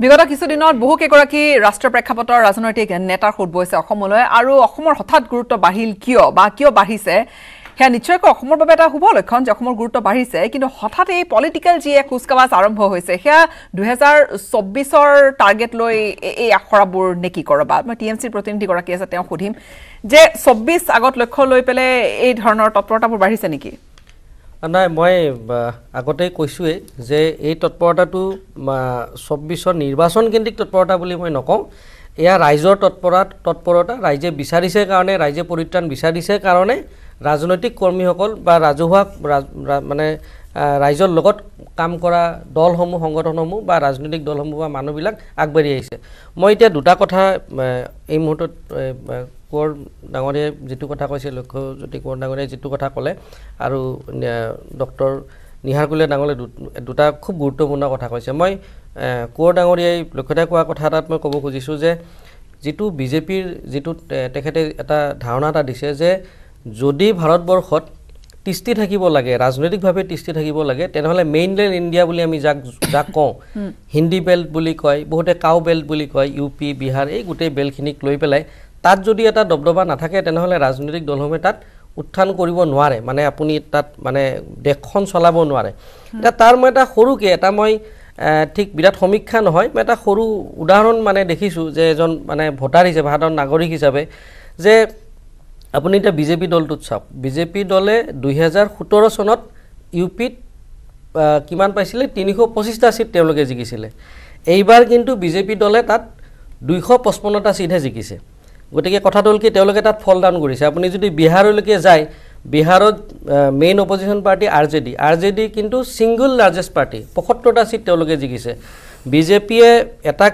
বিগত কিছুদিনত বহু কেইগৰাকী ৰাষ্ট্ৰীয় প্ৰেক্ষাপটৰ ৰাজনৈতিক নেতাৰ সোঁত বৈছে অসমলৈ আৰু অসমৰ হঠাৎ গুৰুত্ব বাঢ়িল কিয় বাঢ়িছে সেয়া নিশ্চয়কৈ অসমৰ বাবে এটা শুভ লক্ষণ যে অসমৰ গুৰুত্ব বাঢ়িছে কিন্তু হঠাৎ এই পলিটিকেল যি এক কুচকাৱাজ আৰম্ভ হৈছে সেয়া 2024ৰ টাৰ্গেট লৈ এই আখৰাবোৰ নেকি কৰবা মই টিএমচিৰ প্ৰতিনিধিগৰাকী আছে তেওঁ সুধিম যে 24 আগত লক্ষ্য লৈ পেলে এই ধৰণৰ তৎপৰতাবোৰ বাঢ়িছে নেকি নাই মই আগতে কৈছোৱে যে এই তৎপৰতাটো 24ৰ নিৰ্বাচন কেন্দ্ৰিক তৎপৰতা বুলি মই নকওঁ এয়া ৰাইজৰ তৎপৰতা ৰাইজে বিচাৰিছে কাৰণে ৰাইজে পৰিত্ৰাণ বিচাৰিছে কাৰণে ৰাজনৈতিক কৰ্মীসকল বা ৰাজহুৱা মানে ৰাইজৰ লগত কাম কৰা দলসমূহ সংগঠনসমূহ বা ৰাজনৈতিক দলসমূহ বা মানুহবিলাক আগবাঢ়ি আহিছে মই এতিয়া দুটা কথা এই মুহূৰ্তত কোঁৱৰ ডাঙৰীয়াই যেটো কথা কৈছে লক্ষ্যজ্যোতি কোঁৱৰ ডাঙৰীয়াই যেটো কথা ক'লে আৰু ডক্টৰ নিহাৰ কলিতা ডাঙৰীয়াই দুটা খুব গুৰুত্বপূৰ্ণ কথা কৈছে মই কোঁৱৰ ডাঙৰীয়াই লক্ষ্যদাই কোৱা কথা এটাত মই ক'ব খুজিছোঁ যে যেটো বিজেপিৰ যেটো তেখেতে এটা ধাৰণা এটা দিছে যে যদি ভাৰতবৰ্ষত তিষ্টি থাকিব লাগে ৰাজনৈতিকভাৱে তিষ্টি থাকিব লাগে তেনেহ'লে মেইনলেণ্ড ইণ্ডিয়া বুলি আমি যাক কওঁ হিন্দী বেল্ট বুলি কয় বহুতে কাউ বেল্ট বুলি কয় ইউপি বিহাৰ এই গোটেই বেল্টখিনিক লৈ পেলাই তাত যদি এটা দবদবা নাথাকে তেনেহ'লে ৰাজনৈতিক দলসমূহে তাত উত্থান কৰিব নোৱাৰে মানে আপুনি তাত মানে দেশখন চলাব নোৱাৰে এতিয়া তাৰ মই এটা সৰুকৈ এটা মই ঠিক বিৰাট সমীক্ষা নহয় মই এটা সৰু উদাহৰণ মানে দেখিছোঁ যে এজন মানে ভোটাৰ হিচাপে সাধাৰণ নাগৰিক হিচাপে যে আপুনি এটা বিজেপি দলটোত চাওক বিজেপি দলে 2017 চনত ইউপিত কিমান পাইছিলে 325টা সিট তেওঁলোকে জিকিছিলে এইবাৰ কিন্তু বিজেপি দলে তাত 255টা সিটহে জিকিছে গতিকে কথাটো হ'ল কি তেওঁলোকে তাত ফল ডাউন কৰিছে আপুনি যদি বিহাৰলৈকে যায় বিহাৰত মেইন অপজিশন পাৰ্টি আৰজেডি কিন্তু সিংগল লাৰ্জেষ্ট পাৰ্টি 75টা সিট তেওঁলোকে জিকিছে বিজেপিয়ে এটা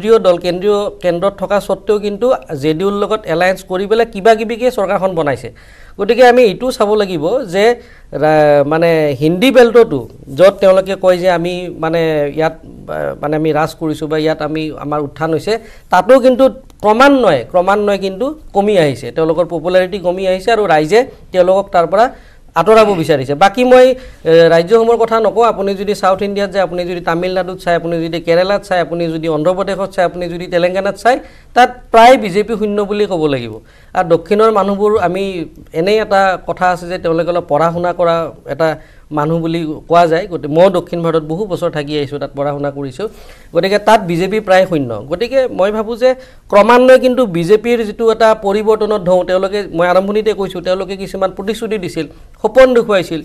কেন্দ্ৰত থকা সত্ত্বেও কিন্তু জেডিউৰ লগত এলায়েন্স কৰি পেলাই কিবাকিবিকে চৰকাৰখন বনাইছে গতিকে আমি এইটো চাব লাগিব যে মানে হিন্দী বেল্টটো য'ত তেওঁলোকে কয় যে আমি মানে ইয়াত মানে আমি ৰাজ কৰিছোঁ বা ইয়াত আমাৰ উত্থান হৈছে তাতো কিন্তু ক্ৰমান্বয়ে কিন্তু কমি আহিছে তেওঁলোকৰ পপুলাৰিটি কমি আহিছে আৰু ৰাইজে তেওঁলোকক তাৰ পৰা আঁতৰাব বিচাৰিছে বাকি মই ৰাজ্যসমূহৰ কথা নকওঁ আপুনি যদি সাউথ ইণ্ডিয়াত যায় আপুনি যদি তামিলনাডুত চাই আপুনি যদি কেৰালাত চাই আপুনি যদি অন্ধ্ৰপ্ৰদেশত চাই আপুনি যদি তেলেংগানাত চাই তাত প্ৰায় বিজেপি শূন্য বুলি ক'ব লাগিব আৰু দক্ষিণৰ মানুহবোৰ আমি এনেই এটা কথা আছে যে তেওঁলোকে অলপ পঢ়া শুনা কৰা এটা মানুহ বুলি কোৱা যায় গতিকে মই দক্ষিণ ভাৰতত বহু বছৰ থাকি আহিছোঁ তাত পঢ়া শুনা কৰিছোঁ গতিকে তাত বিজেপি প্ৰায় শূন্য গতিকে মই ভাবোঁ যে ক্ৰমান্বয়ে কিন্তু বিজেপিৰ যেটো এটা পৰিৱৰ্তনৰ ঢৌ তেওঁলোকে মই আৰম্ভণিতে কৈছোঁ তেওঁলোকে কিছুমান প্ৰতিশ্ৰুতি দিছিল সপোন দেখুৱাইছিল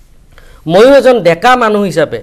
ময়ো এজন ডেকা মানুহ হিচাপে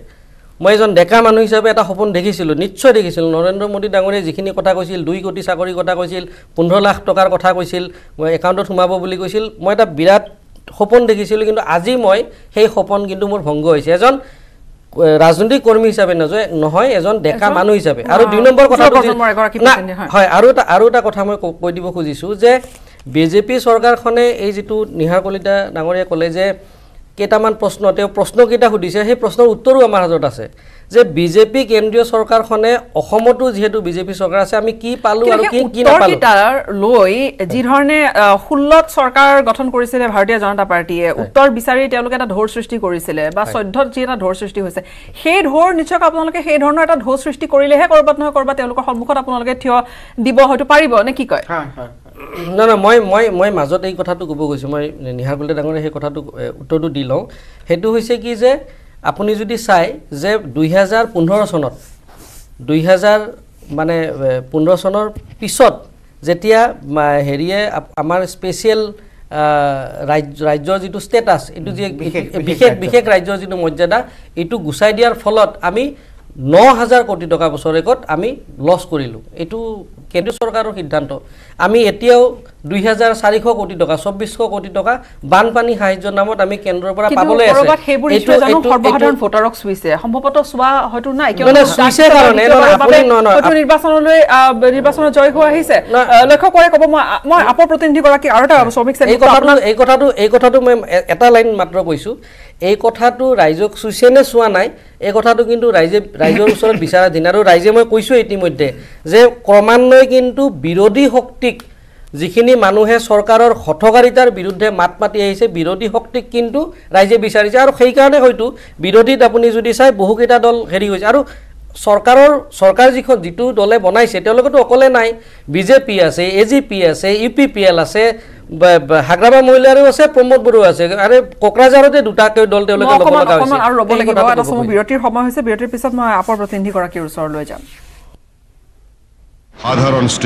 এটা সপোন দেখিছিলোঁ নিশ্চয় দেখিছিলোঁ নৰেন্দ্ৰ মোদী ডাঙৰীয়াই যিখিনি কথা কৈছিল 2 কোটি চাকৰি কথা কৈছিল 15 লাখ টকাৰ কথা কৈছিল মই একাউণ্টত সোমাব বুলি কৈছিল মই এটা বিৰাট সপোন দেখিছিলোঁ কিন্তু আজি মই সেই সপোন কিন্তু মোৰ ভংগ হৈছে এজন ৰাজনৈতিক কৰ্মী হিচাপে নহয় এজন ডেকা মানুহ হিচাপে আৰু 2 নম্বৰ কথা হয় আৰু এটা কথা মই কৈ দিব খুজিছোঁ যে বিজেপি চৰকাৰখনে এই যেটো নিহাৰ কলিতা ডাঙৰীয়াই ক'লে যে কেইটামান প্ৰশ্ন কেইটা সুধিছে সেই প্ৰশ্নৰ উত্তৰো আমাৰ হাতত আছে যে বিজেপি কেন্দ্ৰীয় চৰকাৰখনে অসমতো যেহেতু বিজেপি চৰকাৰ আছে আমি কি পালো আৰু কি নাপালো তাৰ লৈ যি ধৰণে 16ত চৰকাৰ গঠন কৰিছিলে ভাৰতীয় জনতা পাৰ্টিয়ে উত্তৰ বিচাৰি তেওঁলোকে এটা ঢৌৰ সৃষ্টি কৰিছিলে বা 14ত যি এটা ঢৌৰ সৃষ্টি হৈছে সেই ঢৌৰ নিশ্চয় আপোনালোকে সেই ধৰণৰ এটা ঢৌ সৃষ্টি কৰিলেহে কৰবাত নহয় কৰবাত তেওঁলোকৰ সন্মুখত আপোনালোকে থিয় দিব হয়তো পাৰিব নে কি কয় না মই মাজত এই কথাটো ক'ব গৈছোঁ মই নিহাৰ কলিতা ডাঙৰীয়া সেই কথাটো উত্তৰটো দি লওঁ সেইটো হৈছে কি যে আপুনি যদি চাই যে 2015 চনত 2015 চনৰ পিছত যেতিয়া হেৰিয়ে আমাৰ স্পেচিয়েল ৰাজ্যৰ যেটো ষ্টেটাছ এইটো যে বিশেষ ৰাজ্যৰ যেটো মৰ্যাদা এইটো গুচাই দিয়াৰ ফলত আমি 9000 কোটি টকা বছৰেকত আমি লছ কৰিলোঁ এইটো কেন্দ্ৰীয় চৰকাৰৰ সিদ্ধান্ত আমি এতিয়াও 2400 কোটি টকা 2400 কোটি টকা বানপানী সাহায্যৰ নামত আমি কেন্দ্ৰৰ পৰা পাবলৈ আছে এইটো সৰ্বসাধাৰণ ভোটাৰক সুইছে সম্ভৱত সোৱা হয়তো নাই কিয় সুইছে কাৰণে হয়তো নিৰ্বাচনত জয় হৈ আহিছে লক্ষ্য কৰে ক'ব মই আপৰ প্ৰতিনিধিগৰাকী আৰু এটা শ্ৰমিক এই কথাটো মই এটা লাইন মাত্ৰ কৈছোঁ এই কথাটো ৰাইজক সুইছে নে চোৱা নাই এই কথাটো কিন্তু ৰাইজৰ ওচৰত বিচাৰাধীন আৰু ৰাইজে মই কৈছোঁ ইতিমধ্যে যে ক্ৰমান্বয়ে কিন্তু বিৰোধী শক্তিক যিখিনি মানুহে চৰকাৰৰ হঠকাৰিতাৰ বিৰুদ্ধে মাত মাতি আহিছে বিৰোধী শক্তিক কিন্তু ৰাইজে বিচাৰিছে আৰু সেই কাৰণে হয়তো বিৰোধীত আপুনি যদি চাই বহুকেইটা দল হেৰি হৈছে আৰু চৰকাৰ যিটো দলে বনাইছে তেওঁলোকেতো অকলে নাই বিজেপি আছে এজিপি আছে ইউপিপিএল আছে হাগ্ৰাবা মহিলাৰো আছে প্ৰমোদ বড়ো আছে আৰু কোকৰাঝাৰতে দুটাকৈ দল তেওঁলোকে ল'ব লগা হৈছে আৰু ৰ'ব লাগিব এটা সময় বিৰতিৰ সময় হৈছে বিৰতিৰ পিছত মই আপৰ প্ৰতিনিধিগৰাকীৰ ওচৰলৈ যাম